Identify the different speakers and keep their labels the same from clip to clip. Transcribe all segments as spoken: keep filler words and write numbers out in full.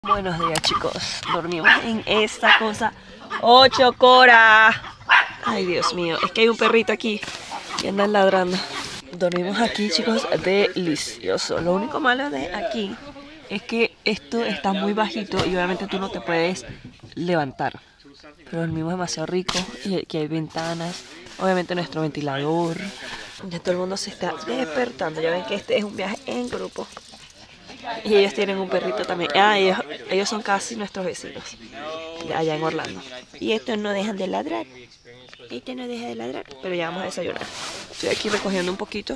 Speaker 1: Buenos días, chicos. Dormimos en esta cosa. ¡Ocho Cora! Ay, Dios mío. Es que hay un perrito aquí y andan ladrando. Dormimos aquí, chicos. Delicioso. Lo único malo de aquí es que esto está muy bajito y obviamente tú no te puedes levantar. Pero dormimos demasiado rico y aquí hay ventanas. Obviamente nuestro ventilador. Ya todo el mundo se está despertando. Ya ven que este es un viaje en grupo. Y ellos tienen un perrito también. Ah, ellos, ellos son casi nuestros vecinos de allá en Orlando. Y estos no dejan de ladrar. Este no deja de ladrar. Pero ya vamos a desayunar. Estoy aquí recogiendo un poquito.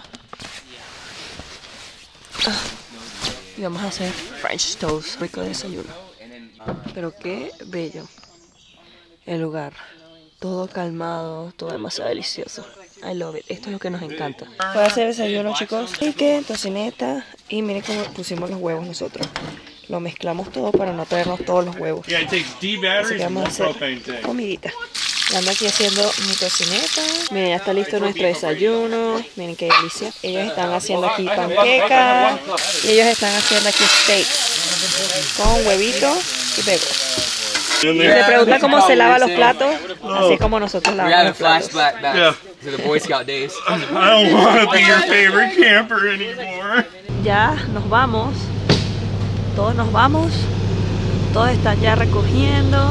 Speaker 1: Ah, y vamos a hacer French toast. Rico desayuno. Pero qué bello el lugar. Todo calmado, todo demasiado delicioso. I love it. Esto es lo que nos encanta. Voy a hacer desayuno, chicos. Pique, tocineta. Y miren cómo pusimos los huevos nosotros. Lo mezclamos todo para no traernos todos los huevos. Así que vamos a hacer comidita. Ando aquí haciendo mi tocineta. Miren, ya está listo nuestro desayuno. Miren qué delicia. Ellos están haciendo aquí panquecas. Y ellos están haciendo aquí steaks. Con huevito y bacon. Si se pregunta cómo se lava los platos, así como nosotros lavamos los platos. Ya nos vamos, todos nos vamos, todos están ya recogiendo.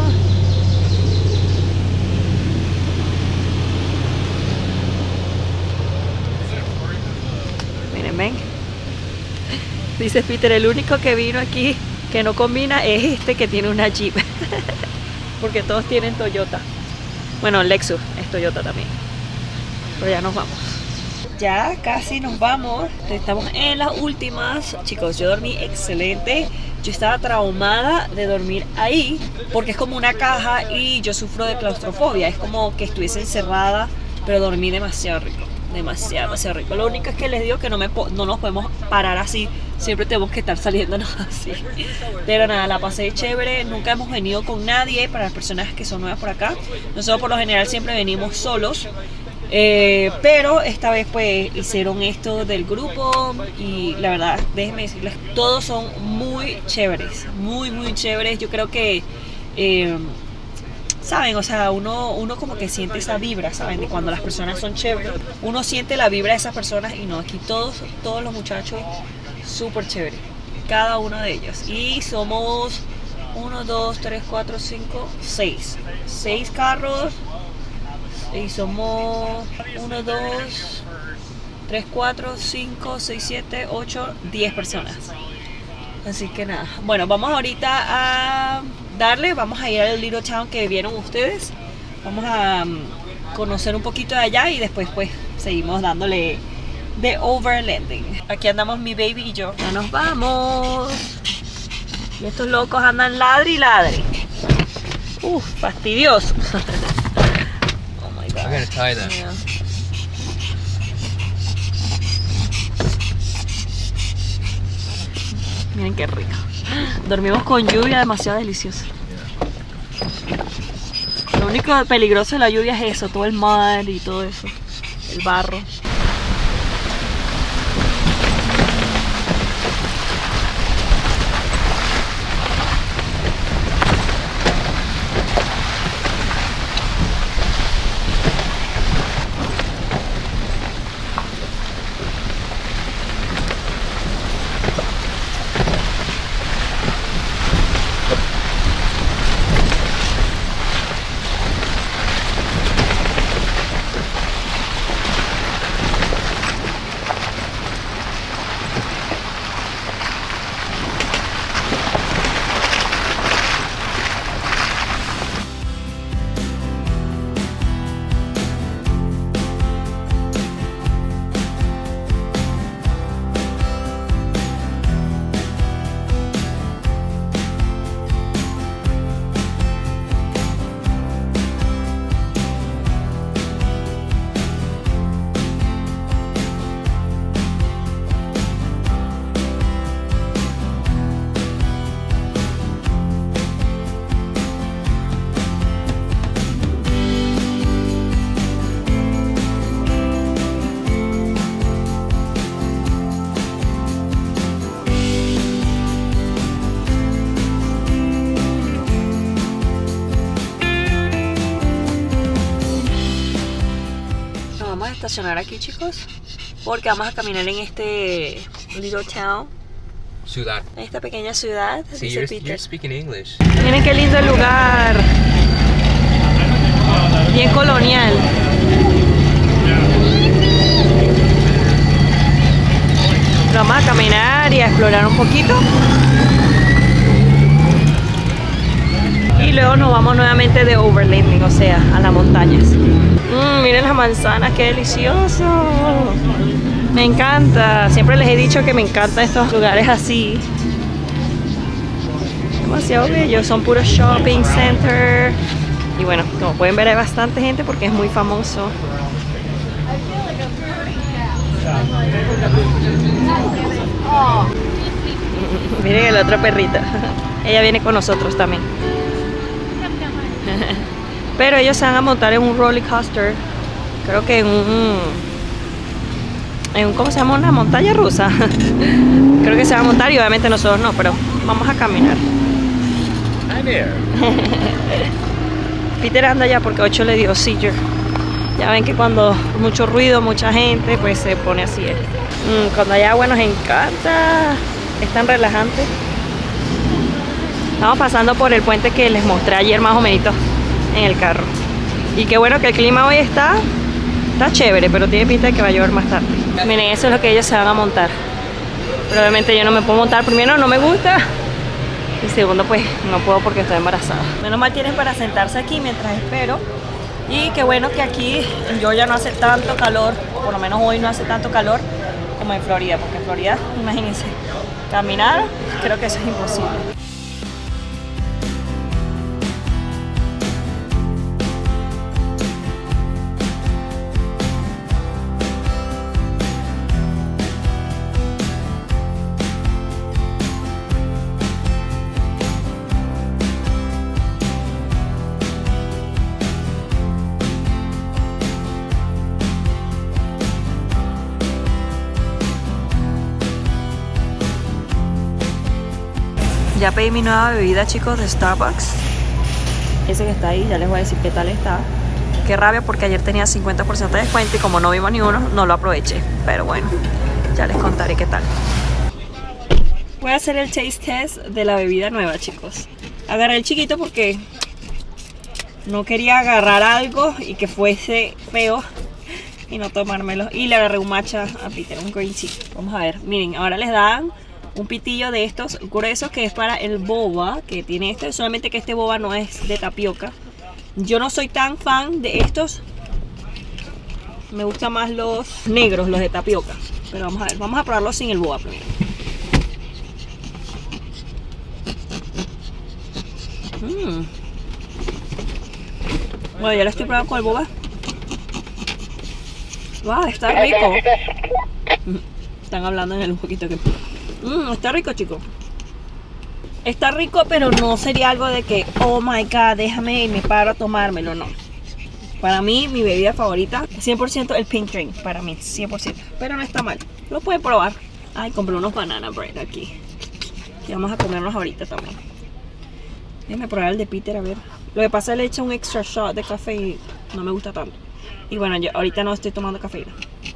Speaker 1: Miren, ven. Dice Peter, el único que vino aquí que no combina es este que tiene una Jeep. Porque todos tienen Toyota. Bueno, Lexus es Toyota también. Pero ya nos vamos. Ya casi nos vamos. Estamos en las últimas. Chicos, yo dormí excelente. Yo estaba traumada de dormir ahí porque es como una caja y yo sufro de claustrofobia. Es como que estuviese encerrada, pero dormí demasiado rico. Demasiado, demasiado rico. Lo único es que les digo que no, me no nos podemos parar así. Siempre tenemos que estar saliéndonos así. Pero nada, la pasé chévere. Nunca hemos venido con nadie. Para las personas que son nuevas por acá, nosotros por lo general siempre venimos solos. Eh, pero esta vez pues hicieron esto del grupo. Y la verdad, déjenme decirles, todos son muy chéveres. Muy, muy chéveres. Yo creo que... Eh, ¿saben? O sea, uno, uno como que siente esa vibra, ¿saben? De cuando las personas son chéveres, uno siente la vibra de esas personas y no, aquí todos, todos los muchachos súper chéveres, cada uno de ellos. Y somos uno, dos, tres, cuatro, cinco, seis. seis carros y somos uno, dos, tres, cuatro, cinco, seis, siete, ocho, diez personas. Así que nada, bueno, vamos ahorita a darle, vamos a ir al Little Town que vieron ustedes. Vamos a um, conocer un poquito de allá y después pues seguimos dándole de overlanding. Aquí andamos mi baby y yo. Ya nos vamos. Y estos locos andan ladri y ladri. Uf, fastidiosos. Oh my God.
Speaker 2: I'm gonna tie them.
Speaker 1: Yeah. Miren qué rico. Dormimos con lluvia, demasiado deliciosa. Lo único peligroso de la lluvia es eso, todo el mar y todo eso, el barro. estacionar aquí, chicos, porque vamos a caminar en este little town.
Speaker 2: Ciudad.
Speaker 1: En esta pequeña ciudad.
Speaker 2: Sí,
Speaker 1: dice
Speaker 2: you're,
Speaker 1: Peter.
Speaker 2: you're speaking English.
Speaker 1: Miren qué lindo el lugar. Bien colonial. Vamos a caminar y a explorar un poquito. Y luego nos vamos nuevamente de overlanding, o sea, a las montañas. Mmm, miren las manzanas, qué delicioso. Me encanta. Siempre les he dicho que me encantan estos lugares así. Demasiado bellos. Son puros shopping center. Y bueno, como pueden ver hay bastante gente porque es muy famoso. Miren el otro perrito. Ella viene con nosotros también. Pero ellos se van a montar en un roller coaster. Creo que en un, en un ¿cómo se llama? Una montaña rusa. Creo que se va a montar y obviamente nosotros no, pero vamos a caminar. Peter anda ya porque ocho le dio seizure. Ya ven que cuando mucho ruido, mucha gente, pues se pone así. Mm, cuando hay agua nos encanta. Es tan relajante. Estamos pasando por el puente que les mostré ayer más o menos en el carro. Y qué bueno que el clima hoy está, está chévere, pero tiene pinta de que va a llover más tarde. Miren, eso es lo que ellos se van a montar. Pero obviamente yo no me puedo montar. Primero, no me gusta. Y segundo, pues no puedo porque estoy embarazada. Menos mal tienen para sentarse aquí mientras espero. Y qué bueno que aquí en Georgia no hace tanto calor. Por lo menos hoy no hace tanto calor como en Florida. Porque en Florida, imagínense, caminar, creo que eso es imposible. Ya pedí mi nueva bebida, chicos, de Starbucks. Ese que está ahí, ya les voy a decir qué tal está. Qué rabia porque ayer tenía cincuenta por ciento de descuento y como no vimos ni uno, no lo aproveché. Pero bueno, ya les contaré qué tal. Voy a hacer el taste test de la bebida nueva, chicos. Agarré el chiquito porque no quería agarrar algo y que fuese feo y no tomármelo. Y le agarré un matcha a Peter, un green tea. Vamos a ver, miren, ahora les dan un pitillo de estos gruesos que es para el boba, que tiene este, solamente que este boba no es de tapioca. Yo no soy tan fan de estos, me gustan más los negros, los de tapioca. Pero vamos a ver, vamos a probarlos sin el boba primero. Mm. Bueno, ya lo estoy probando con el boba. Wow, está rico. Están hablando en él un poquito que... Mm, está rico, chicos. Está rico, pero no sería algo de que, oh my god, déjame y me paro a tomármelo, no. Para mí, mi bebida favorita, cien por ciento el pink drink, para mí, cien por ciento. Pero no está mal, lo pueden probar. Ay, compré unos banana bread aquí. Y vamos a comernos ahorita también. Déjenme probar el de Peter, a ver. Lo que pasa es que le echa un extra shot de café y no me gusta tanto. Y bueno, yo ahorita no estoy tomando cafeína.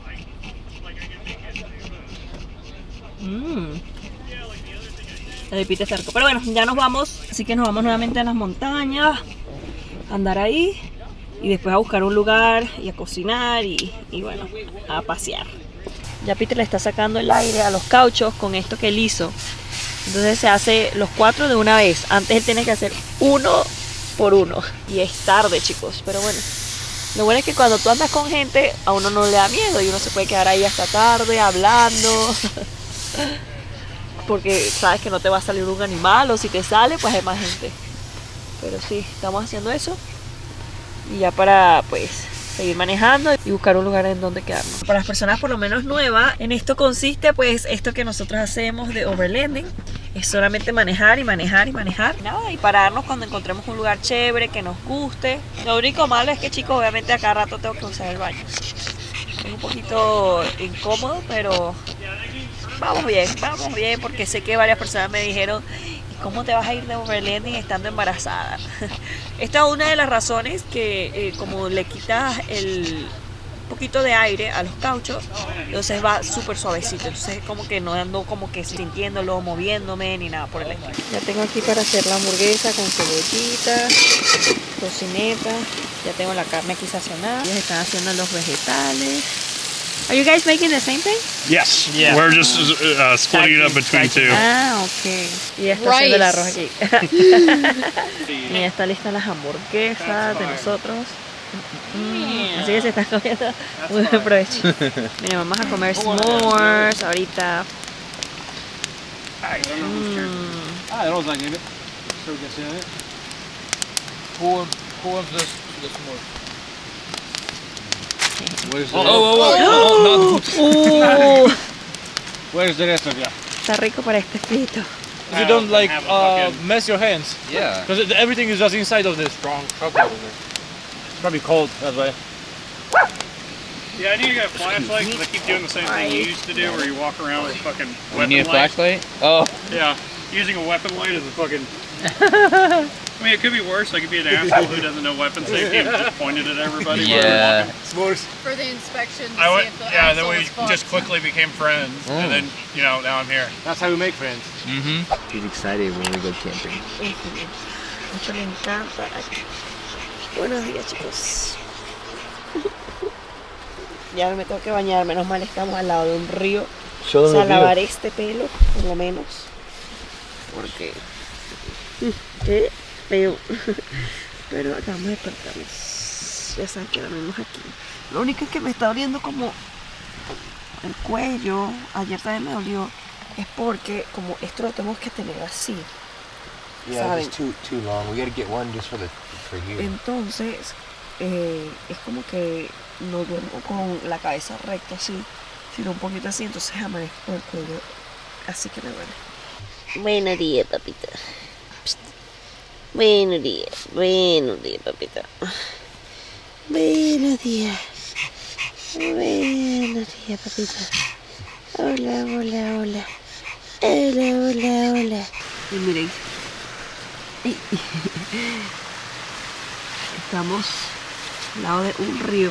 Speaker 1: Mmm. El de Peter está rico. Pero bueno, ya nos vamos. Así que nos vamos nuevamente a las montañas. A andar ahí. Y después a buscar un lugar y a cocinar y, y bueno, a pasear. Ya Peter le está sacando el aire a los cauchos con esto que él hizo. Entonces se hace los cuatro de una vez. Antes él tiene que hacer uno por uno. Y es tarde, chicos, pero bueno. Lo bueno es que cuando tú andas con gente, a uno no le da miedo y uno se puede quedar ahí hasta tarde hablando. Porque sabes que no te va a salir un animal, o si te sale, pues hay más gente. Pero sí, estamos haciendo eso. Y ya para, pues, seguir manejando y buscar un lugar en donde quedarnos. Para las personas por lo menos nuevas, en esto consiste, pues, esto que nosotros hacemos de overlanding. Es solamente manejar y manejar y manejar. Nada, y pararnos cuando encontremos un lugar chévere, que nos guste. Lo único malo es que, chicos, obviamente a cada rato tengo que usar el baño. Es un poquito incómodo, pero vamos bien, vamos bien, porque sé que varias personas me dijeron, ¿y cómo te vas a ir de overlanding estando embarazada? Esta es una de las razones que, eh, como le quitas el, poquito de aire a los cauchos, entonces va súper suavecito, entonces como que no ando como que sintiéndolo, moviéndome ni nada por el estilo. Ya tengo aquí para hacer la hamburguesa con cebollita, tocineta, ya tengo la carne aquí sazonada, ellos están haciendo los vegetales. Are you guys making the same thing?
Speaker 3: Yes, yeah. We're just uh, splitting it up between two.
Speaker 1: Ah, ok. Y ya está haciendo el arroz aquí. Y ya está lista las hamburguesas de nosotros. Mm, así que se está comiendo. Muy buen provecho. Miren, vamos a comer s'mores ahorita. Mm.
Speaker 3: Ah, det var sånn givet. Så kan se det. På på the the s'mores. Where's the, oh, oh, oh, oh, oh. Where's the rest of you?
Speaker 1: Está rico para este frito.
Speaker 3: You don't like uh, mess your hands.
Speaker 2: Yeah.
Speaker 3: Because everything is just inside of this.
Speaker 2: Strong chocolate in there.
Speaker 3: It's probably cold, that's why.
Speaker 4: Yeah, I need to get a flashlight because I keep doing the same thing you used to do where you walk around with a fucking weapon
Speaker 2: You need a
Speaker 4: light.
Speaker 2: flashlight? Oh.
Speaker 4: Yeah, using a weapon light is a fucking... I mean, it could be worse. I could be an asshole who doesn't know weapon safety and just pointed at everybody
Speaker 2: Yeah.
Speaker 4: while they're walking.
Speaker 5: For the inspection to
Speaker 4: I
Speaker 5: see
Speaker 4: went,
Speaker 5: if the
Speaker 4: yeah, then
Speaker 5: axle
Speaker 4: we
Speaker 5: is fucked.
Speaker 4: just quickly became friends,
Speaker 2: Mm.
Speaker 4: and then, you know, now I'm here.
Speaker 3: That's how we make friends.
Speaker 2: Mm-hmm. He's excited when we go camping.
Speaker 1: Mucho me encanta. Buenos días, chicos. Ya me tengo que bañar, menos mal estamos al lado de un río. O sea, lavar este pelo, por lo menos. Porque... qué feo. Pero acabamos de despertarnos. Ya saben que dormimos aquí. Lo único es que me está doliendo como el cuello. Ayer también me dolió. Es porque como esto lo tenemos que tener así.
Speaker 2: Yeah,
Speaker 1: ¿saben?
Speaker 2: it's too too long. We gotta get one just for the for here.
Speaker 1: Entonces, eh, es como que no duermo con la cabeza recta así, sino un poquito así, entonces amanezco con el cuello así que me duele. Buenos días, papita. Psst. Buenos días, buenos días, papita. Buenos días. Buenos días, papita. Hola, hola, hola. Hola, hola, hola. Y miren. Estamos al lado de un río.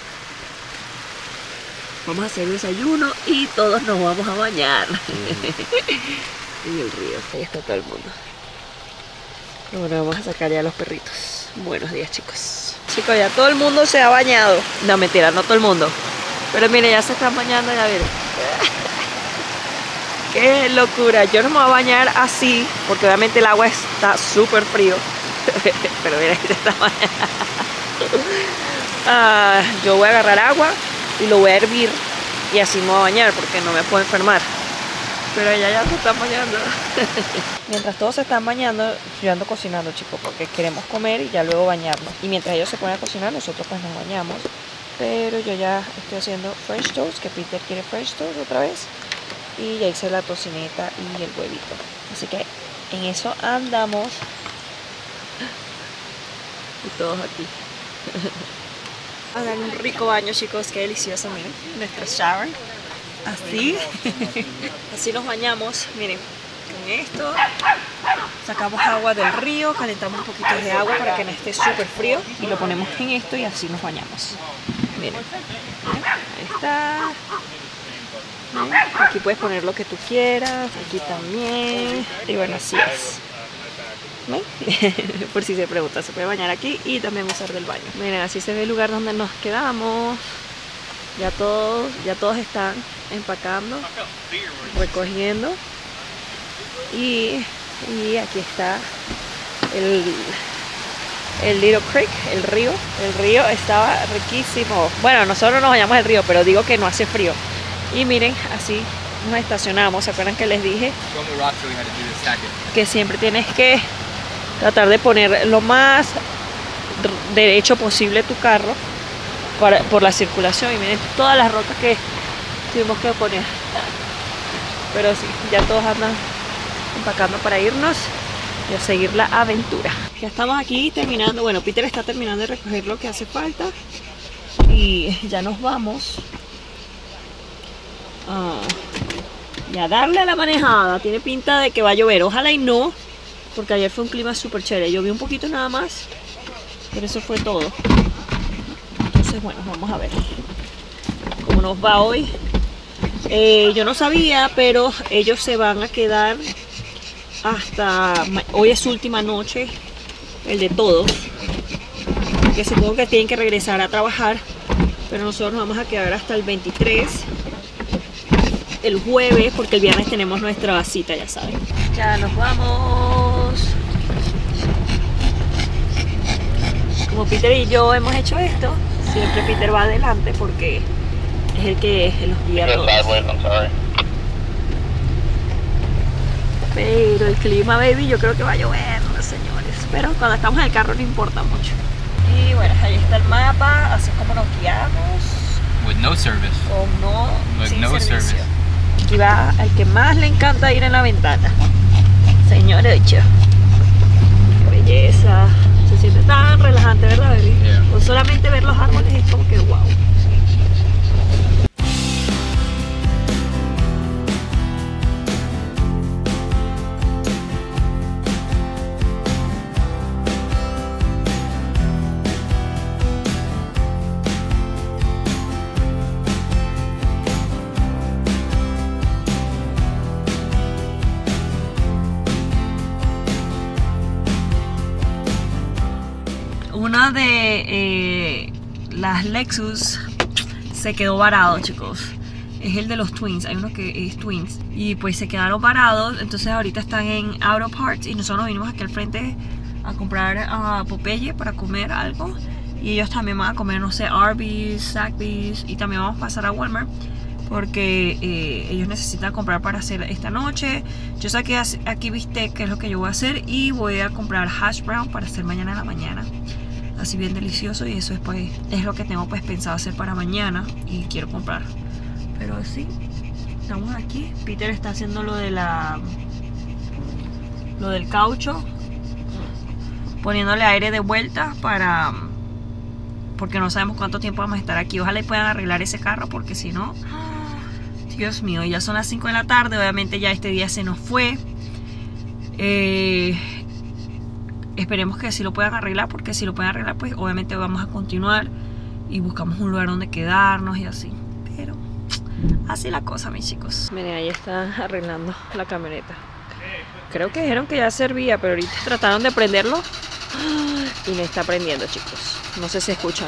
Speaker 1: Vamos a hacer desayuno y todos nos vamos a bañar. En el río, ahí está todo el mundo. Y bueno, vamos a sacar ya a los perritos. Buenos días, chicos. Chicos, ya todo el mundo se ha bañado. No, mentira, no todo el mundo. Pero miren, ya se están bañando, ya miren. ¡Qué locura! Yo no me voy a bañar así, porque obviamente el agua está súper frío. Pero miren, se está bañando. Ah, yo voy a agarrar agua y lo voy a hervir y así me voy a bañar porque no me puedo enfermar. Pero ella ya se está bañando. Mientras todos se están bañando, yo ando cocinando, chicos, porque queremos comer y ya luego bañarnos. Y mientras ellos se ponen a cocinar, nosotros pues nos bañamos. Pero yo ya estoy haciendo French toast, que Peter quiere French toast otra vez. Y ya hice la tocineta y el huevito. Así que en eso andamos. Y todos aquí. A dar un rico baño, chicos, qué delicioso, miren, nuestro shower. Así, así nos bañamos, miren, con esto. Sacamos agua del río, calentamos un poquito de agua para que no esté súper frío. Y lo ponemos en esto y así nos bañamos. Miren, ahí está. ¿Ven? Aquí puedes poner lo que tú quieras, aquí también. Y bueno, así es. ¿Ven? Por si se pregunta, se puede bañar aquí y también usar del baño. Miren, así se ve el lugar donde nos quedamos. Ya todos, ya todos están empacando, recogiendo. Y, y aquí está el, el Little Creek, el río. El río estaba riquísimo. Bueno, nosotros nos bañamos el río, pero digo que no hace frío. Y miren, así nos estacionamos. ¿Se acuerdan que les dije que siempre tienes que tratar de poner lo más derecho posible tu carro para, por la circulación? Y miren todas las rocas que tuvimos que poner. Pero sí, ya todos andan empacando para irnos y a seguir la aventura. Ya estamos aquí terminando. Bueno, Peter está terminando de recoger lo que hace falta y ya nos vamos. Ah, y a darle a la manejada. Tiene pinta de que va a llover, ojalá y no, porque ayer fue un clima súper chévere. Llovió un poquito nada más, pero eso fue todo. Entonces bueno, vamos a ver. nos va hoy. Eh, yo no sabía, pero ellos se van a quedar hasta... Hoy es su última noche, el de todos. Que supongo que tienen que regresar a trabajar, pero nosotros nos vamos a quedar hasta el veintitrés, el jueves, porque el viernes tenemos nuestra cita, ya saben. Ya nos vamos. Como Peter y yo hemos hecho esto, siempre Peter va adelante porque es el que los guía a todos. Pero el clima, baby, yo creo que va a llover, señores. Pero cuando estamos en el carro no importa mucho. Y bueno, ahí está el mapa, así como nos guiamos.
Speaker 3: With no service.
Speaker 1: Con no,
Speaker 3: With
Speaker 1: sin
Speaker 3: no
Speaker 1: servicio.
Speaker 3: service.
Speaker 1: Aquí va al que más le encanta ir en la ventana. Señor Echo. Qué belleza. Se siente tan relajante, ¿verdad, baby?
Speaker 3: Yeah.
Speaker 1: Con solamente ver los árboles es como que wow. Una de eh, las Lexus se quedó varado, chicos. Es el de los Twins, hay uno que es Twins. Y pues se quedaron varados, entonces ahorita están en Auto Parts. Y nosotros nos vinimos aquí al frente a comprar a Popeye para comer algo. Y ellos también van a comer, no sé, Arby's, Zaxby's. Y también vamos a pasar a Walmart porque eh, ellos necesitan comprar para hacer esta noche. Yo saqué aquí bistec, que es lo que yo voy a hacer. Y voy a comprar hash brown para hacer mañana en la mañana. Así bien delicioso, y eso es, pues, es lo que tengo pues pensado hacer para mañana y quiero comprar. Pero sí, estamos aquí. Peter está haciendo lo de la lo del caucho, poniéndole aire de vuelta para porque no sabemos cuánto tiempo vamos a estar aquí. Ojalá y puedan arreglar ese carro, porque si no, Dios mío, ya son las cinco de la tarde. Obviamente ya este día se nos fue. eh, Esperemos que sí lo puedan arreglar, porque si lo pueden arreglar, pues obviamente vamos a continuar y buscamos un lugar donde quedarnos y así. Pero así la cosa, mis chicos. Miren, ahí están arreglando la camioneta. Creo que dijeron que ya servía, pero ahorita trataron de prenderlo y no está prendiendo, chicos. No sé si escuchan.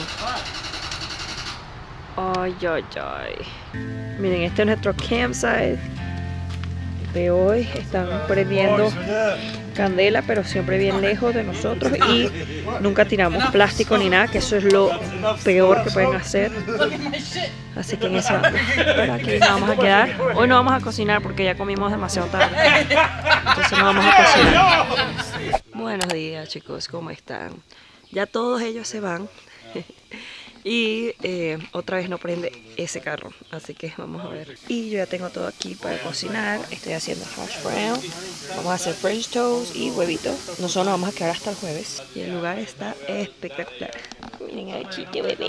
Speaker 1: Ay, ay, ay. Miren, este es nuestro campsite de hoy. Están prendiendo candela, pero siempre bien lejos de nosotros, y nunca tiramos plástico ni nada, que eso es lo peor que pueden hacer. Así que en eso, bueno, aquí nos vamos a quedar. Hoy no vamos a cocinar porque ya comimos demasiado tarde, entonces no vamos a cocinar. Buenos días, chicos, ¿cómo están? Ya todos ellos se van y eh, otra vez no prende ese carro, así que vamos a ver. Y yo ya tengo todo aquí para cocinar. Estoy haciendo hash brown, vamos a hacer french toast y huevitos. Nosotros nos vamos a quedar hasta el jueves y el lugar está espectacular. Miren aquí, qué bebé.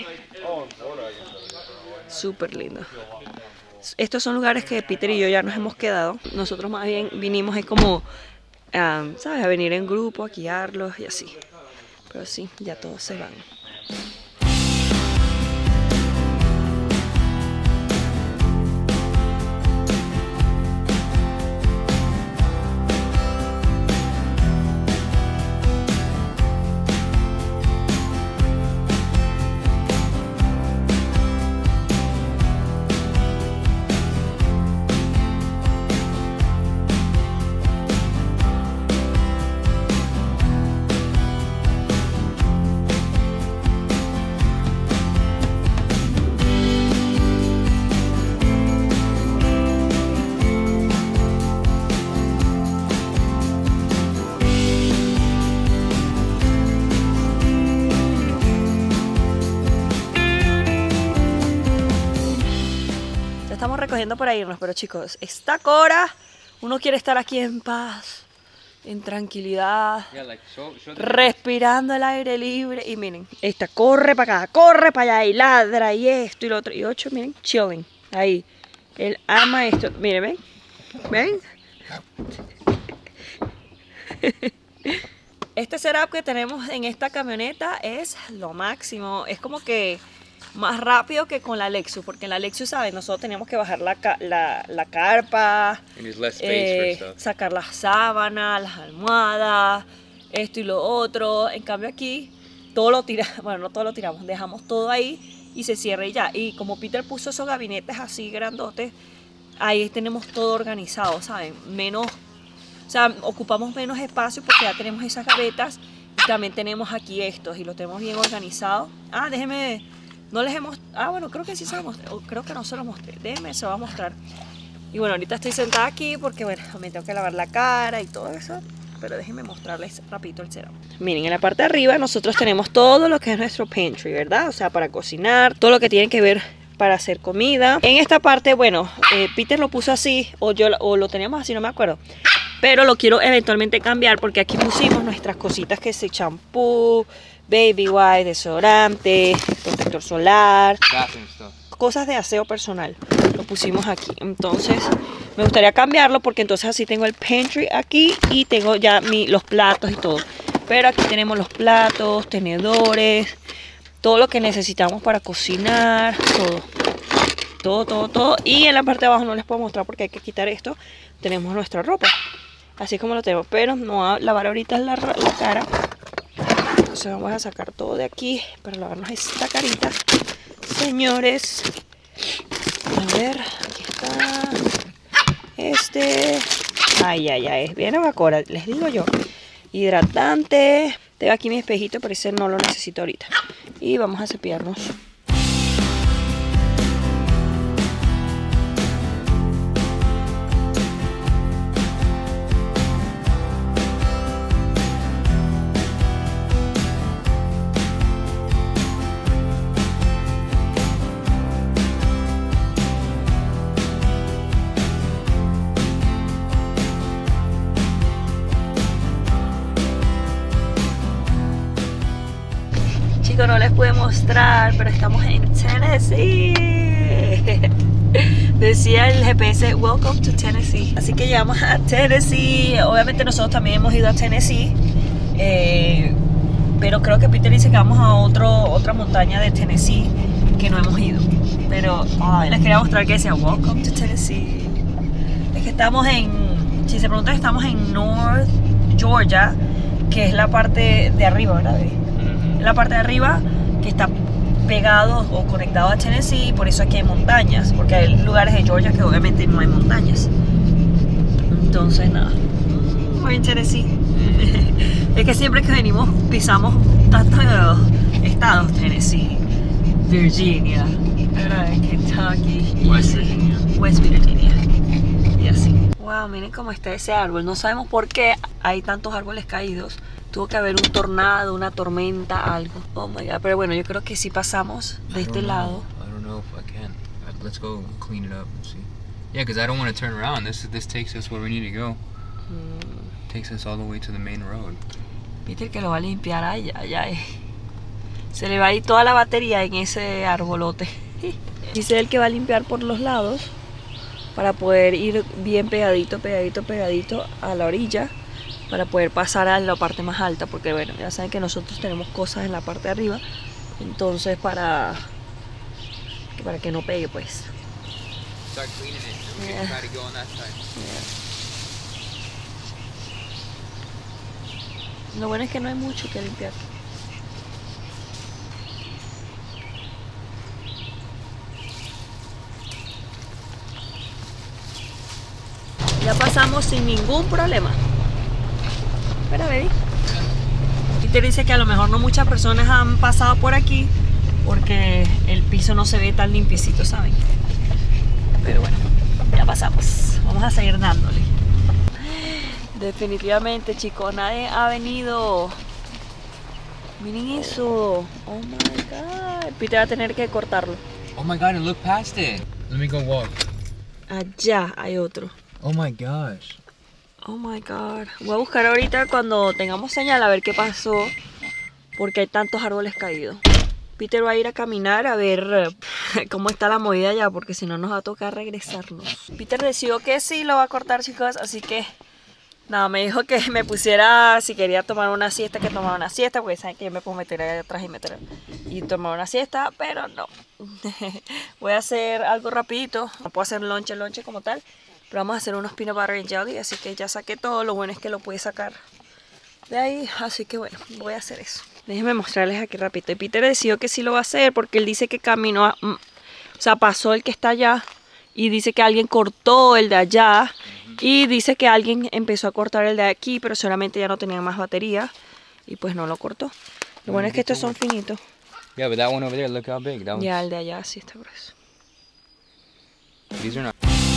Speaker 1: Súper lindo. Estos son lugares que Peter y yo ya nos hemos quedado. Nosotros más bien vinimos es como, um, ¿sabes? A venir en grupo, a guiarlos y así. Pero sí, ya todos se van. Estamos recogiendo para irnos, pero chicos, esta hora uno quiere estar aquí en paz, en tranquilidad,
Speaker 3: Yeah, like, show, show the
Speaker 1: respirando el aire libre. Y miren, esta corre para acá, corre para allá y ladra y esto y lo otro. Y ocho, miren, chilling, ahí. Él ama esto. Miren, ven, ven. Este setup que tenemos en esta camioneta es lo máximo. Es como que más rápido que con la Lexus, porque en la Lexus, ¿saben? Nosotros teníamos que bajar la, ca la, la carpa,
Speaker 2: And there's less space
Speaker 1: eh,
Speaker 2: for stuff.
Speaker 1: sacar las sábanas, las almohadas, esto y lo otro. En cambio aquí, todo lo tiramos, bueno, no todo lo tiramos, dejamos todo ahí y se cierra y ya. Y como Peter puso esos gabinetes así grandotes, ahí tenemos todo organizado, ¿saben? Menos, o sea, ocupamos menos espacio porque ya tenemos esas gavetas y también tenemos aquí estos y los tenemos bien organizados. Ah, déjenme, no les hemos, ah, bueno, creo que sí se lo mostré, o creo que no se lo mostré, déjenme, se lo voy a mostrar. Y bueno, ahorita estoy sentada aquí porque, bueno, me tengo que lavar la cara y todo eso. Pero déjenme mostrarles rapidito el setup. Miren, en la parte de arriba nosotros tenemos todo lo que es nuestro pantry, ¿verdad? O sea, para cocinar, todo lo que tiene que ver para hacer comida. En esta parte, bueno, eh, Peter lo puso así, o yo o lo teníamos así, no me acuerdo. Pero lo quiero eventualmente cambiar porque aquí pusimos nuestras cositas que es champú, baby wipe, desodorante, protector solar,
Speaker 2: Bathroom stuff.
Speaker 1: cosas de aseo personal. Lo pusimos aquí. Entonces me gustaría cambiarlo porque entonces así tengo el pantry aquí y tengo ya mi, los platos y todo. Pero aquí tenemos los platos, tenedores, todo lo que necesitamos para cocinar, todo. Todo, todo, todo. Y en la parte de abajo no les puedo mostrar porque hay que quitar esto. Tenemos nuestra ropa. Así como lo tenemos. Pero no voy a lavar ahorita la, la cara. Entonces vamos a sacar todo de aquí para lavarnos esta carita. Señores. A ver, aquí está. Este. Ay, ay, ay. Es bien abacora, les digo yo. Hidratante. Tengo aquí mi espejito, pero ese no lo necesito ahorita. Y vamos a cepillarnos. No les pude mostrar, pero estamos en Tennessee. Decía el G P S, welcome to Tennessee. Así que llegamos a Tennessee. Obviamente nosotros también hemos ido a Tennessee, eh, pero creo que Peter dice que vamos a otro, otra montaña de Tennessee que no hemos ido. Pero ay, les quería mostrar que decía welcome to Tennessee. Es que estamos en, si se preguntan, estamos en North Georgia, que es la parte de arriba, ¿verdad? La parte de arriba que está pegado o conectado a Tennessee, y por eso aquí hay montañas, porque hay lugares de Georgia que obviamente no hay montañas. Entonces nada, muy en Tennessee. Es que siempre que venimos pisamos tantos estados: Tennessee, Virginia, Kentucky,
Speaker 2: West Virginia.
Speaker 1: West Virginia y así. Wow, miren cómo está ese árbol. No sabemos por qué hay tantos árboles caídos. Tuvo que haber un tornado, una tormenta, algo. Oh my god. Pero bueno, yo creo que sí pasamos de este lado.
Speaker 2: I don't know if I can. Let's go clean it up and see. Yeah, because I don't want to turn around. This this takes us where we need to go.
Speaker 1: Mm.
Speaker 2: Takes us all the way to the main road.
Speaker 1: Peter que lo va a limpiar. Ay, ay, ay. Se le va a ir toda la batería en ese arbolote. Dice él que va a limpiar por los lados para poder ir bien pegadito, pegadito, pegadito a la orilla, para poder pasar a la parte más alta, porque bueno, ya saben que nosotros tenemos cosas en la parte de arriba, entonces para para que no pegue, pues.
Speaker 2: Start cleaning it. And we
Speaker 1: Yeah.
Speaker 2: can try to go on that side.
Speaker 1: Lo bueno es que no hay mucho que limpiar. Ya pasamos sin ningún problema. Espera, baby. Peter dice que a lo mejor no muchas personas han pasado por aquí porque el piso no se ve tan limpiecito, ¿saben? Pero bueno, ya pasamos. Vamos a seguir dándole. Definitivamente, chicos, nadie ha venido. Miren eso. Oh my god. Peter va a tener que cortarlo.
Speaker 2: Oh my god, and look past it. Let me go walk.
Speaker 1: Allá hay otro.
Speaker 2: Oh my gosh.
Speaker 1: Oh my god. Voy a buscar ahorita cuando tengamos señal a ver qué pasó, porque hay tantos árboles caídos. Peter va a ir a caminar a ver eh, cómo está la movida allá, porque si no nos va a tocar regresarnos. Peter decidió que sí lo va a cortar, chicos, así que No, me dijo que me pusiera, si quería tomar una siesta, que tomara una siesta, porque saben que yo me puedo meter ahí atrás y meter y tomar una siesta, pero no. Voy a hacer algo rapidito, no puedo hacer lonche, lonche como tal, pero vamos a hacer unos peanut butter and jelly, así que ya saqué todo, lo bueno es que lo pude sacar de ahí, así que bueno, voy a hacer eso. Déjenme mostrarles aquí rapidito. Y Peter decidió que sí lo va a hacer porque él dice que caminó, a, o sea, pasó el que está allá y dice que alguien cortó el de allá. Y dice que alguien empezó a cortar el de aquí, pero solamente ya no tenían más batería. Y pues no lo cortó. Lo bueno es que estos son finitos.
Speaker 2: Yeah, but that one over there, look how big. That
Speaker 1: Ya, el de allá sí está grueso.
Speaker 2: These are not.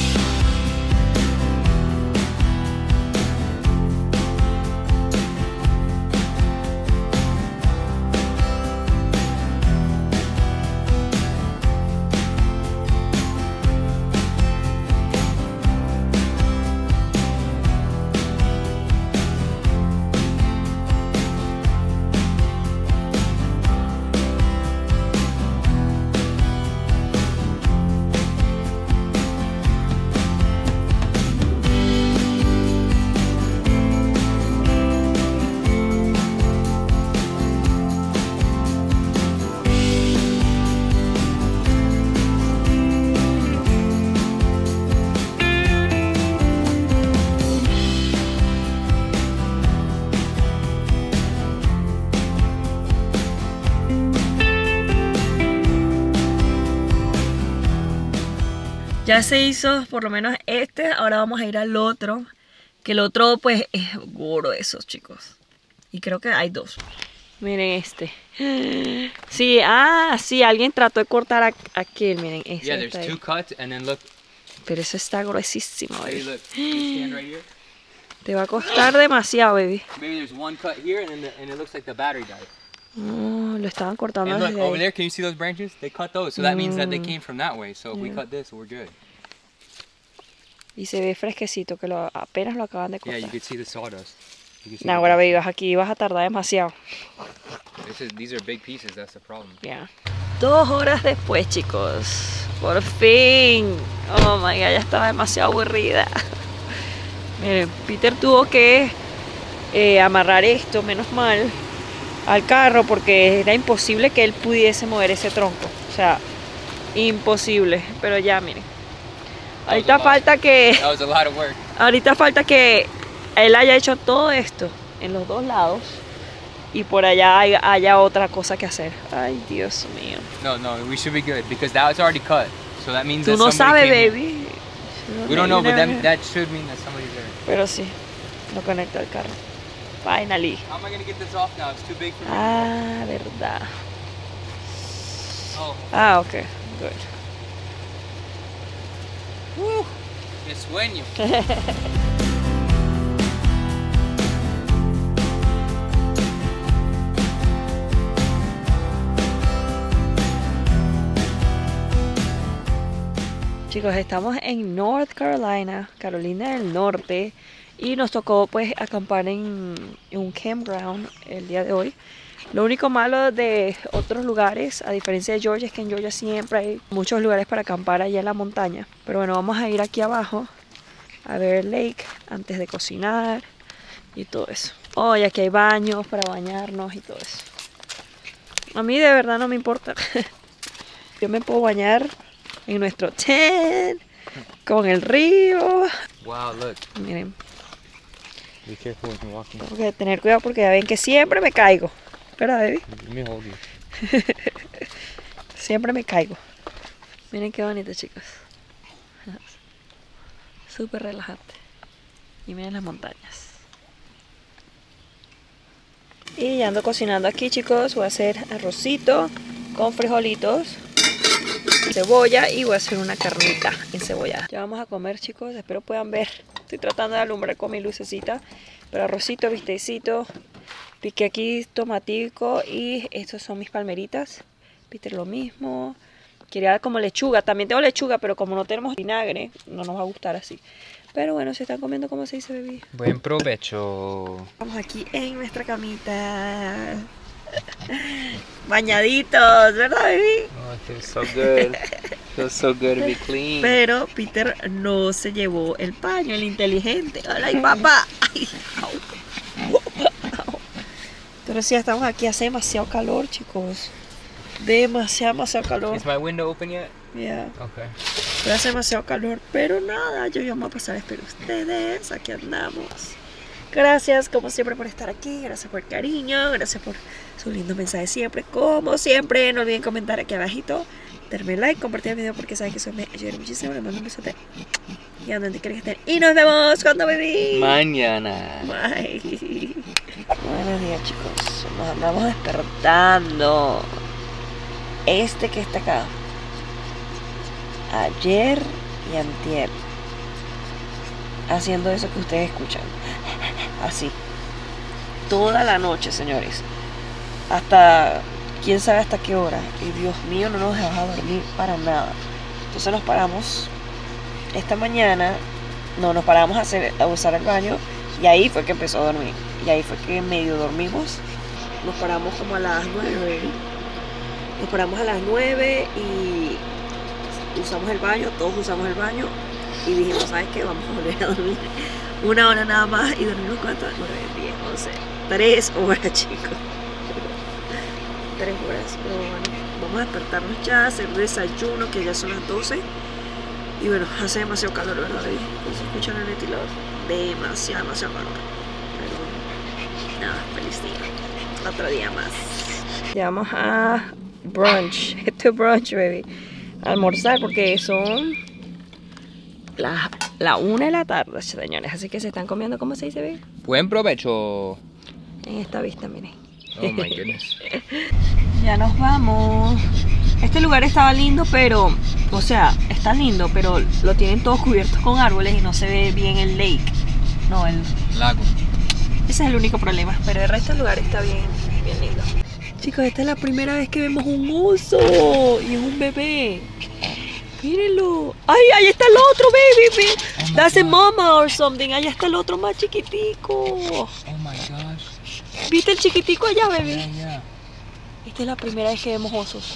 Speaker 1: Ya se hizo por lo menos este, ahora vamos a ir al otro. Que el otro pues es grueso, chicos. Y creo que hay dos. Miren este. Sí, ah, sí, alguien trató de cortar a- aquel, miren. Ese
Speaker 2: Yeah, there's
Speaker 1: está ahí.
Speaker 2: two cuts, and then look.
Speaker 1: Pero eso está gruesísimo,
Speaker 2: Hey,
Speaker 1: baby.
Speaker 2: look. You stand right here.
Speaker 1: Te va a costar demasiado, baby.
Speaker 2: Maybe there's one cut here, and then the, and it looks like the battery died.
Speaker 1: No, lo estaban cortando
Speaker 2: And look
Speaker 1: desde
Speaker 2: over
Speaker 1: ahí.
Speaker 2: there. Can you see those branches? They cut those, so that means that they
Speaker 1: Mm.
Speaker 2: came from that way. So if we
Speaker 1: Yeah.
Speaker 2: cut this, we're good.
Speaker 1: Y se ve fresquecito, que lo, apenas lo acaban de
Speaker 2: Yeah, you
Speaker 1: cortar.
Speaker 2: could see the sawdust. You can see
Speaker 1: No,
Speaker 2: the
Speaker 1: ahora
Speaker 2: dust.
Speaker 1: baby, vas aquí vas a tardar demasiado.
Speaker 2: This is, these are big pieces. That's the problem.
Speaker 1: Ya. Dos horas después, chicos. Por fin. Oh my god, ya estaba demasiado aburrida. Miren, Peter tuvo que eh, amarrar esto, menos mal, al carro porque era imposible que él pudiese mover ese tronco. O sea, imposible. Pero ya, miren. Ahorita falta que,
Speaker 2: That was a lot of work.
Speaker 1: ahorita falta que él haya hecho todo esto en los dos lados y por allá haya, haya otra cosa que hacer. Ay, Dios mío.
Speaker 2: No, no, we should be good because that was already cut. So that means
Speaker 1: Tú
Speaker 2: that
Speaker 1: no
Speaker 2: somebody
Speaker 1: sabes,
Speaker 2: came here.
Speaker 1: baby.
Speaker 2: We don't know, but
Speaker 1: Never-
Speaker 2: that, that should mean that somebody's there.
Speaker 1: Pero sí, lo conecto al carro. Finally.
Speaker 2: How am I gonna get this off now? It's too big for me.
Speaker 1: Ah, verdad.
Speaker 2: Oh,
Speaker 1: Ah, ok. Good.
Speaker 2: whew, qué sueño.
Speaker 1: Chicos, estamos en North Carolina, Carolina del Norte, y nos tocó pues acampar en, en un campground el día de hoy. Lo único malo de otros lugares, a diferencia de Georgia, es que en Georgia siempre hay muchos lugares para acampar allá en la montaña. Pero bueno, vamos a ir aquí abajo a ver el lake antes de cocinar y todo eso. Oh, y aquí hay baños para bañarnos y todo eso. A mí de verdad no me importa. Yo me puedo bañar en nuestro tent, con el río.
Speaker 2: Wow, look.
Speaker 1: Miren,
Speaker 2: Be careful when you're walking.
Speaker 1: tengo que tener cuidado porque ya ven que siempre me caigo. ¿Verdad, baby?
Speaker 2: Let me hold you.
Speaker 1: Siempre me caigo. Miren qué bonito, chicos. Súper relajante. Y miren las montañas. Y ya ando cocinando aquí, chicos. Voy a hacer arrocito con frijolitos, cebolla y voy a hacer una carnita encebollada. Ya vamos a comer, chicos. Espero puedan ver. Estoy tratando de alumbrar con mi lucecita. Pero arrocito, bistecito. Piqué aquí tomatico y estos son mis palmeritas. Peter lo mismo. Quería como lechuga. También tengo lechuga, pero como no tenemos vinagre, no nos va a gustar así. Pero bueno, se están comiendo como se dice, bebé.
Speaker 2: Buen provecho.
Speaker 1: Estamos aquí en nuestra camita. Bañaditos, ¿verdad, bebé?
Speaker 2: Oh, it feels so good. Feels so good to be clean.
Speaker 1: Pero Peter no se llevó el paño, el inteligente. ¡Ay, papá! Ay, au. Au. Pero sí, estamos aquí, hace demasiado calor, chicos. Demasiado, demasiado calor.
Speaker 2: Is my window open yet?
Speaker 1: Yeah.
Speaker 2: Okay.
Speaker 1: Pero hace demasiado calor, pero nada, yo vamos a pasar, espero ustedes, aquí andamos. Gracias, como siempre, por estar aquí, gracias por el cariño, gracias por su lindo mensaje siempre, como siempre. No olviden comentar aquí abajito, darme like, compartir el video porque saben que eso me ayuda muchísimo. Les mando un besote y a donde quieran que estén, y nos vemos cuando bebí.
Speaker 2: Mañana.
Speaker 1: Bye. Buenos días, chicos, nos andamos despertando. Este que está acá, ayer y antier, haciendo eso que ustedes escuchan, así, toda la noche, señores, hasta, quién sabe hasta qué hora, y Dios mío, no nos dejaba dormir para nada. Entonces nos paramos, esta mañana, no, nos paramos a, hacer, a usar el baño, y ahí fue que empezó a dormir, y ahí fue que medio dormimos. Nos paramos como a las nueve, nos paramos a las nueve y usamos el baño, todos usamos el baño y dijimos, ¿sabes qué? Vamos a volver a dormir una hora nada más y dormimos cuánto, nueve, diez, once, tres horas, chicos, tres horas, pero bueno, vamos a despertarnos ya, hacer desayuno, que ya son las doce y bueno, hace demasiado calor, ¿verdad? ¿Se escuchan el ventilador? Demasiado, demasiado calor, pero nada, feliz día, otro día más. Llegamos a brunch, este es brunch, baby, almorzar porque son las la una de la tarde, señores, así que se están comiendo, ¿cómo se dice, baby?
Speaker 2: Buen provecho.
Speaker 1: En esta vista, miren.
Speaker 2: Oh my goodness.
Speaker 1: Ya nos vamos. Este lugar estaba lindo, pero, o sea, está lindo, pero lo tienen todos cubiertos con árboles y no se ve bien el lake. No, el
Speaker 2: Lago.
Speaker 1: ese es el único problema, pero el resto del lugar está bien, bien lindo. Chicos, esta es la primera vez que vemos un oso y un bebé. Mírenlo. ¡Ay, ahí está el otro, baby!
Speaker 2: Oh
Speaker 1: That's a mama or something. Allá está el otro más chiquitico.
Speaker 2: Oh my gosh.
Speaker 1: ¿Viste el chiquitico allá, baby?
Speaker 2: Yeah, yeah.
Speaker 1: Esta es la primera vez que vemos osos.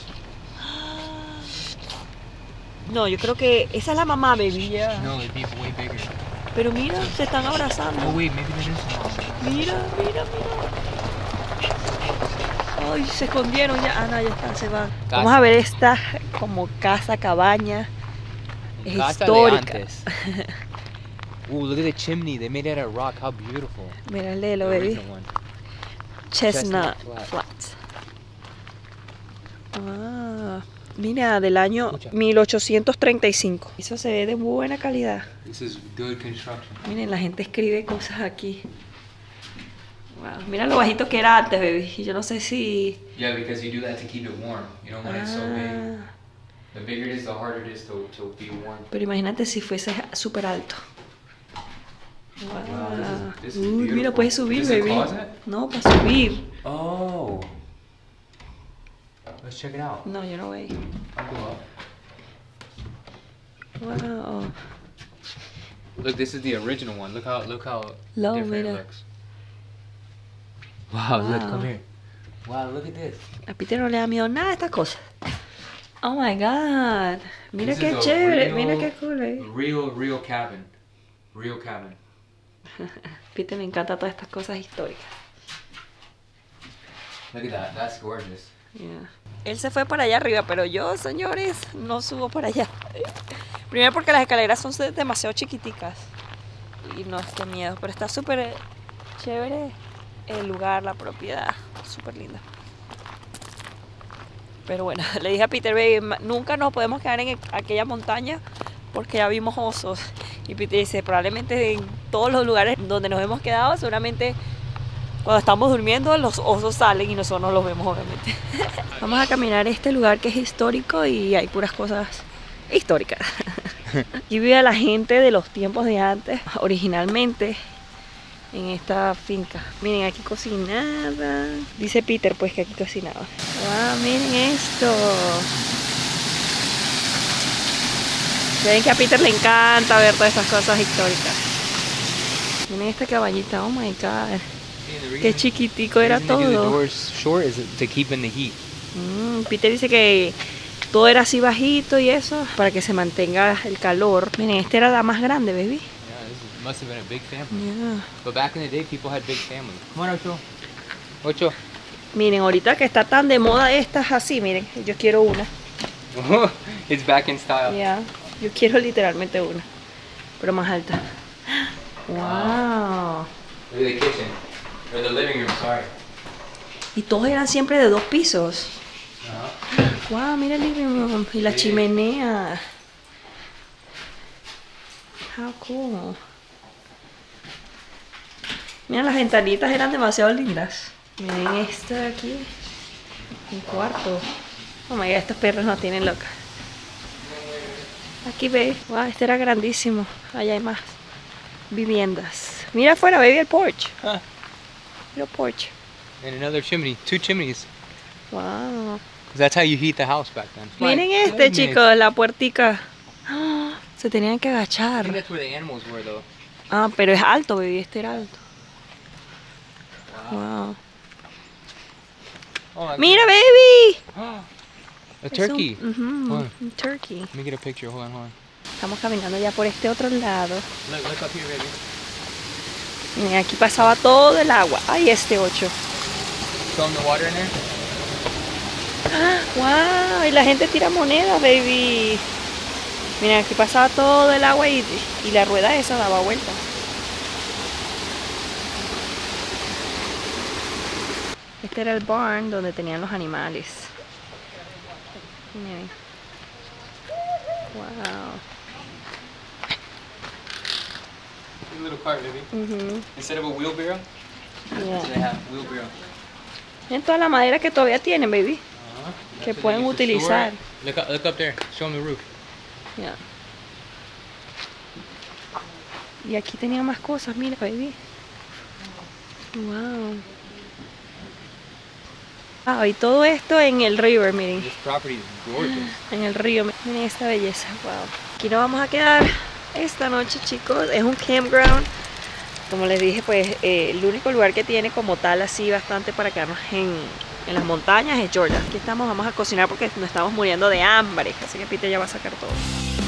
Speaker 1: No, yo creo que esa es la mamá, baby. Yeah.
Speaker 2: No, it'd be way bigger.
Speaker 1: Pero mira, se están abrazando.
Speaker 2: Oh wait, maybe there is some.
Speaker 1: Mira, mira, mira. Ay, se escondieron ya. Ah, no, ya está, se van.
Speaker 2: Casa.
Speaker 1: Vamos a ver esta como casa, cabaña. Es
Speaker 2: Casa
Speaker 1: histórica.
Speaker 2: de antes. Ooh, look at the chimney. They made it out of rock. How beautiful.
Speaker 1: Mira, léelo,
Speaker 2: The
Speaker 1: baby.
Speaker 2: original one.
Speaker 1: Chestnut,
Speaker 2: Chestnut
Speaker 1: Flats. Ah, mira, del año
Speaker 2: Escucha.
Speaker 1: mil ochocientos treinta y cinco. Eso se ve de buena calidad.
Speaker 2: This is good construction.
Speaker 1: Miren, la gente escribe cosas aquí. Wow, mira lo bajito que era antes, baby. Yo no sé si...
Speaker 2: Yeah, because you do that to keep it warm. You know, when it's so big.
Speaker 1: Ah,
Speaker 2: The bigger it is, the harder it is to, to be warm.
Speaker 1: pero imagínate si fuese súper alto.
Speaker 2: Wow, this is- this is
Speaker 1: Uy, mira,
Speaker 2: beautiful.
Speaker 1: puedes subir,
Speaker 2: Is this a
Speaker 1: baby.
Speaker 2: closet?
Speaker 1: No, para subir.
Speaker 2: Oh. Let's check it out.
Speaker 1: No, yo no voy.
Speaker 2: I'll go up.
Speaker 1: Wow.
Speaker 2: Look, this is the original one. Look how look how
Speaker 1: Lo,
Speaker 2: different
Speaker 1: mira.
Speaker 2: it looks. Wow, look,
Speaker 1: Wow.
Speaker 2: come here. Wow, look at this.
Speaker 1: A Peter no le da miedo nada a estas cosas. Oh my god. Mira
Speaker 2: This
Speaker 1: qué
Speaker 2: is a
Speaker 1: chévere.
Speaker 2: real-
Speaker 1: Mira qué cool. eh.
Speaker 2: Real, real cabin. Real cabin.
Speaker 1: Peter le encanta todas estas cosas históricas.
Speaker 2: Look at that. That's gorgeous.
Speaker 1: Yeah. Él se fue para allá arriba, pero yo, señores, no subo para allá. Primero porque las escaleras son demasiado chiquiticas. Y no, qué miedo. Pero está súper chévere el lugar, la propiedad. Súper linda. Pero bueno, le dije a Peter, baby, ma- nunca nos podemos quedar en aquella montaña porque ya vimos osos. Y Peter dice, probablemente en todos los lugares donde nos hemos quedado, seguramente cuando estamos durmiendo los osos salen y nosotros no los vemos, obviamente. Vamos a caminar este lugar que es histórico y hay puras cosas históricas. Aquí vive la gente de los tiempos de antes, originalmente en esta finca. Miren, aquí cocinaba. Dice Peter pues que aquí cocinaba. Wow, miren esto. Ven que a Peter le encanta ver todas estas cosas históricas. Miren esta caballita, oh my god. Qué chiquitico era
Speaker 2: The reason they do the
Speaker 1: todo.
Speaker 2: doors short is to keep in the heat.
Speaker 1: Mm, Peter dice que todo era así bajito y eso, para que se mantenga el calor. Miren, este era la más grande, baby.
Speaker 2: Yeah, this is, must have been a big family.
Speaker 1: Yeah.
Speaker 2: But back in the day, people had big families. Come on, Ocho. Ocho.
Speaker 1: Miren, ahorita que está tan de moda estas así, miren, yo quiero una.
Speaker 2: It's back in style.
Speaker 1: Yeah, yo quiero literalmente una, pero más alta. Wow.
Speaker 2: Look at the kitchen. Or the living room, sorry.
Speaker 1: Y todos eran siempre de dos pisos.
Speaker 2: Uh-huh.
Speaker 1: Wow, mira el living room y la
Speaker 2: Sí.
Speaker 1: chimenea. How cool. Mira, las ventanitas eran demasiado lindas. Miren esto de aquí. Un cuarto. Oh my god, estos perros no tienen loca. Aquí ve. Wow, este era grandísimo. Allá hay más viviendas. Mira afuera, baby, el porch.
Speaker 2: Huh.
Speaker 1: Mira el porch.
Speaker 2: And another chimney. Two chimneys.
Speaker 1: Wow.
Speaker 2: Because that's how you heat the house back then.
Speaker 1: Miren
Speaker 2: My
Speaker 1: este,
Speaker 2: goodness.
Speaker 1: chicos, la puertica. ¡Ah! Se tenían que
Speaker 2: I think
Speaker 1: agachar.
Speaker 2: that's where the animals were, though.
Speaker 1: Ah, pero es alto, baby, este era alto. Wow.
Speaker 2: Oh, my
Speaker 1: Mira, baby.
Speaker 2: goodness. A
Speaker 1: Es
Speaker 2: turkey.
Speaker 1: un, ujú,
Speaker 2: Hold on.
Speaker 1: un turkey.
Speaker 2: Let me get a picture. Hold on, hold on.
Speaker 1: Estamos caminando ya por este otro lado.
Speaker 2: Look, look up here, baby.
Speaker 1: Miren, aquí pasaba todo el agua. Ay, este ocho.
Speaker 2: Show them the water in there.
Speaker 1: ¡Ah! ¡Wow! Y la gente tira monedas, baby. Miren, aquí pasaba todo el agua y, y la rueda esa daba vuelta. Este era el barn donde tenían los animales. Miren. Wow.
Speaker 2: A little cart, baby.
Speaker 1: Ujú,
Speaker 2: Instead of a wheelbarrow,
Speaker 1: yeah.
Speaker 2: they have wheelbarrow.
Speaker 1: Miren toda la madera que todavía tienen, baby.
Speaker 2: Uh-huh.
Speaker 1: Que
Speaker 2: That's what
Speaker 1: pueden
Speaker 2: they use to
Speaker 1: utilizar.
Speaker 2: store it. Look up, look up there. Show them the roof.
Speaker 1: Yeah. Y aquí tenía más cosas, mira, baby. Wow. Ah, y todo esto en el river, miren.
Speaker 2: This property is gorgeous.
Speaker 1: En el río, miren esta belleza. Wow. Aquí nos vamos a quedar esta noche, chicos. Es un campground. Como les dije, pues eh, el único lugar que tiene como tal así bastante para quedarnos en, en las montañas es Georgia. Aquí estamos, vamos a cocinar porque nos estamos muriendo de hambre. Así que Peter ya va a sacar todo.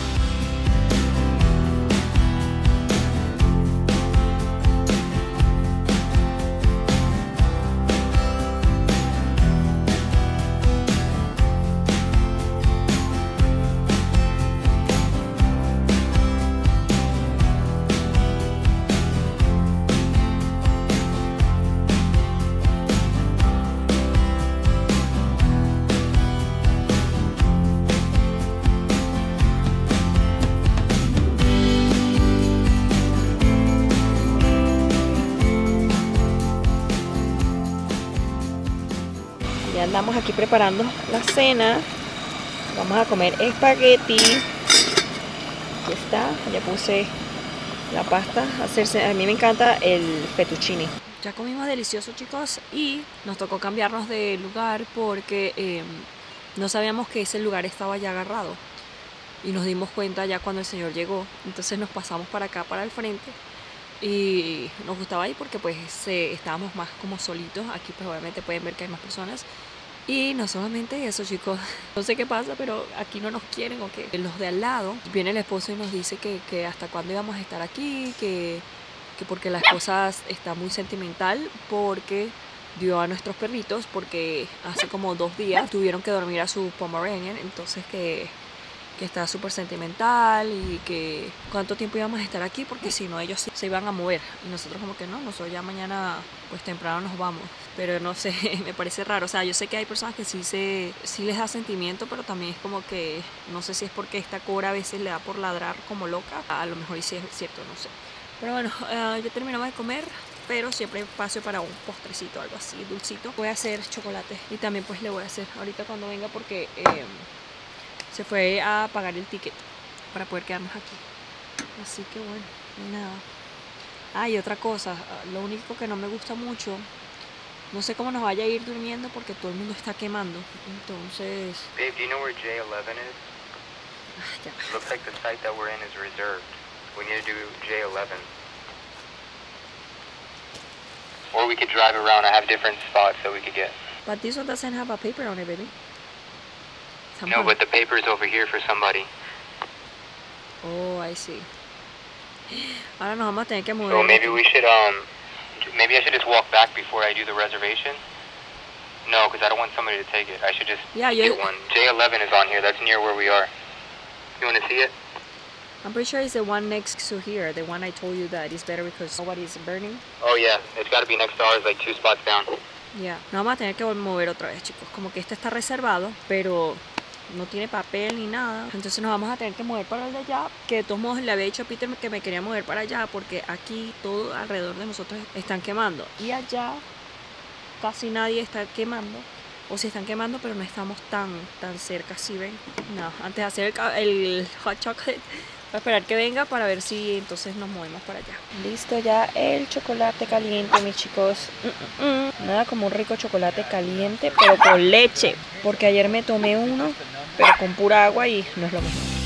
Speaker 1: Ya andamos aquí preparando la cena. Vamos a comer espagueti. Aquí está, ya puse la pasta a hacerse. A mí me encanta el fettuccine. Ya comimos delicioso, chicos, y nos tocó cambiarnos de lugar porque eh, no sabíamos que ese lugar estaba ya agarrado. Y nos dimos cuenta ya cuando el señor llegó. Entonces nos pasamos para acá, para el frente. Y nos gustaba ahí porque pues eh, estábamos más como solitos. Aquí pues obviamente pueden ver que hay más personas. Y no solamente eso, chicos, no sé qué pasa, pero aquí no nos quieren o que los de al lado, viene el esposo y nos dice que, que hasta cuándo íbamos a estar aquí, que, que porque la esposa está muy sentimental porque dio a nuestros perritos, porque hace como dos días tuvieron que dormir a su Pomeranian, entonces que... que está súper sentimental y que cuánto tiempo íbamos a estar aquí porque si no ellos sí se iban a mover y nosotros como que no, nosotros ya mañana pues temprano nos vamos, pero no sé, me parece raro, o sea, yo sé que hay personas que sí, se, sí les da sentimiento, pero también es como que no sé si es porque esta cobra a veces le da por ladrar como loca, a lo mejor sí es cierto, no sé, pero bueno, uh, ya terminamos de comer, pero siempre hay espacio para un postrecito, algo así, dulcito. Voy a hacer chocolate y también pues le voy a hacer ahorita cuando venga porque eh, se fue a pagar el ticket para poder quedarnos aquí. Así que bueno, nada. Ah, y otra cosa, lo único que no me gusta mucho, no sé cómo nos vaya a ir durmiendo porque todo el mundo está quemando. Entonces...
Speaker 5: Babe, do you know where J eleven is?
Speaker 1: Ah, ya.
Speaker 5: Looks like the site that we're in is reserved. We need to do J eleven. Or we could drive around. I have different spots that we could get.
Speaker 1: But this one doesn't have a paper on it, baby. Están
Speaker 5: No,
Speaker 1: por-
Speaker 5: but the paper is over here for somebody.
Speaker 1: Oh, I see. Ahora nos vamos a tener que mover.
Speaker 5: So maybe we should, um, maybe I should just walk back before I do the reservation. No, because I don't want somebody to take it. I should just
Speaker 1: Yeah, you-
Speaker 5: get one. J eleven is on here. That's near where we are. You want to see it?
Speaker 1: I'm pretty sure it's the one next to here, the one I told you that is better because nobody is burning.
Speaker 5: Oh yeah, it's got to be next to ours, like two spots down.
Speaker 1: Ya, nos vamos a tener que vol- mover otra vez, chicos. Como que este está reservado, pero no tiene papel ni nada. Entonces nos vamos a tener que mover para el de allá. Que de todos modos le había dicho a Peter que me quería mover para allá porque aquí todo alrededor de nosotros están quemando. Y allá casi nadie está quemando. O si están quemando, pero no estamos tan, tan cerca, ¿sí ven? No, antes de hacer el, ca- el hot chocolate, voy a esperar que venga para ver si entonces nos movemos para allá. Listo ya el chocolate caliente, mis chicos. Mm, mm, mm. Nada como un rico chocolate caliente, pero con leche. Porque ayer me tomé uno, pero con pura agua y no es lo mismo.